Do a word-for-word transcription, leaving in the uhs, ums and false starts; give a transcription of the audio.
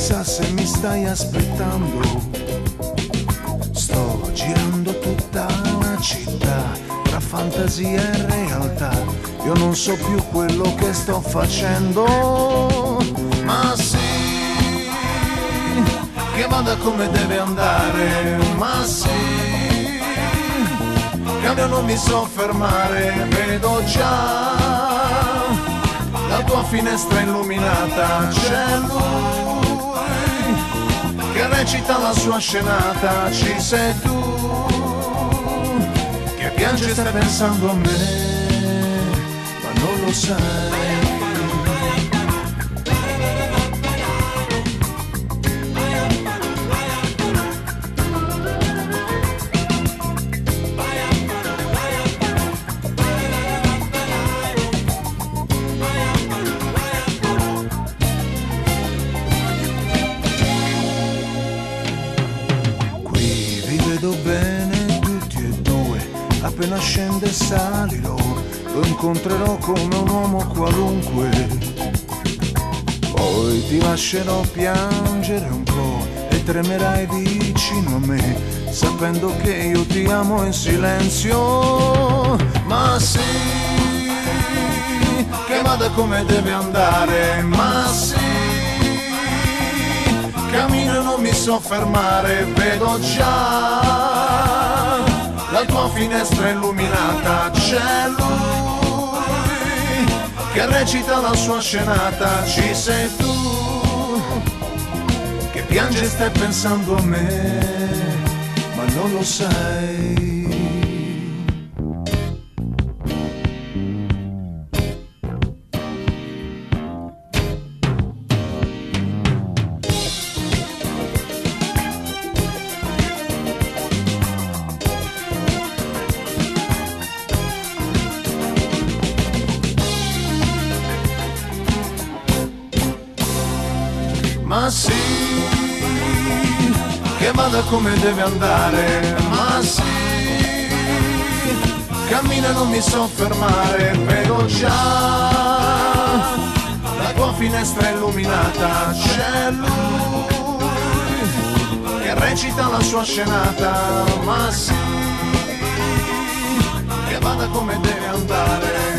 chissà se mi stai aspettando. Sto girando tutta la città, tra fantasia e realtà. Io non so più quello che sto facendo, ma sì, che vada come deve andare, ma sì, cambio, non mi so fermare, vedo già la tua finestra illuminata, c'è lui che recita la sua scenata, ci sei tu che piange e stai pensando a me, ma non lo sai. Vedo bene tutti e due, appena scende salirò, lo incontrerò come un uomo qualunque. Poi ti lascerò piangere un po' e tremerai vicino a me, sapendo che io ti amo in silenzio. Ma sì, che vada come deve andare, ma sì, cammino e non mi so fermare, vedo già la tua finestra illuminata, c'è lui che recita la sua scenata, ci sei tu che piange e stai pensando a me, ma non lo sai. Ma sì, che vada come deve andare, ma sì, cammina e non mi so fermare, vedo già la tua finestra illuminata, c'è lui che recita la sua scenata, ma sì, che vada come deve andare.